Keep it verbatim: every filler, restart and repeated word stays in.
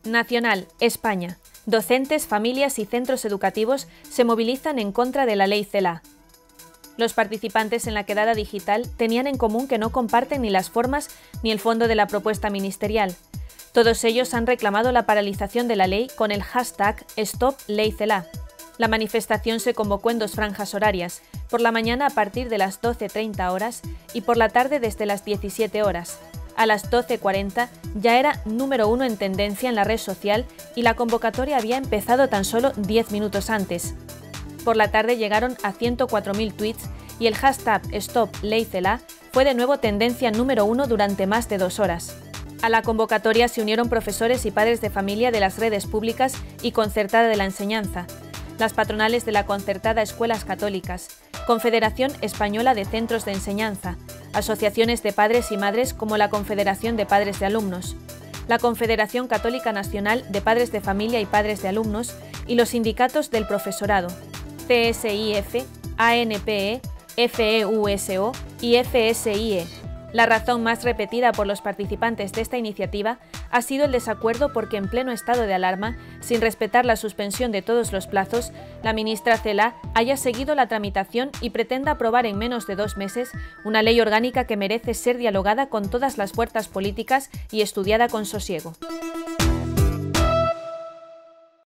Nacional, España. Docentes, familias y centros educativos se movilizan en contra de la ley CELA. Los participantes en la quedada digital tenían en común que no comparten ni las formas ni el fondo de la propuesta ministerial. Todos ellos han reclamado la paralización de la ley con el hashtag Stop Ley CELA. La manifestación se convocó en dos franjas horarias, por la mañana a partir de las doce treinta horas y por la tarde desde las diecisiete horas. A las doce cuarenta ya era número uno en tendencia en la red social y la convocatoria había empezado tan solo diez minutos antes. Por la tarde llegaron a ciento cuatro mil tweets y el hashtag Stop Ley CELA fue de nuevo tendencia número uno durante más de dos horas. A la convocatoria se unieron profesores y padres de familia de las redes públicas y concertada de la enseñanza, las patronales de la concertada Escuelas Católicas, Confederación Española de Centros de Enseñanza, asociaciones de padres y madres como la Confederación de Padres de Alumnos, la Confederación Católica Nacional de Padres de Familia y Padres de Alumnos y los sindicatos del profesorado, C S I F, A N P E, F E U S O y F S I E. La razón más repetida por los participantes de esta iniciativa ha sido el desacuerdo porque en pleno estado de alarma, sin respetar la suspensión de todos los plazos, la ministra CELA haya seguido la tramitación y pretenda aprobar en menos de dos meses una ley orgánica que merece ser dialogada con todas las fuerzas políticas y estudiada con sosiego.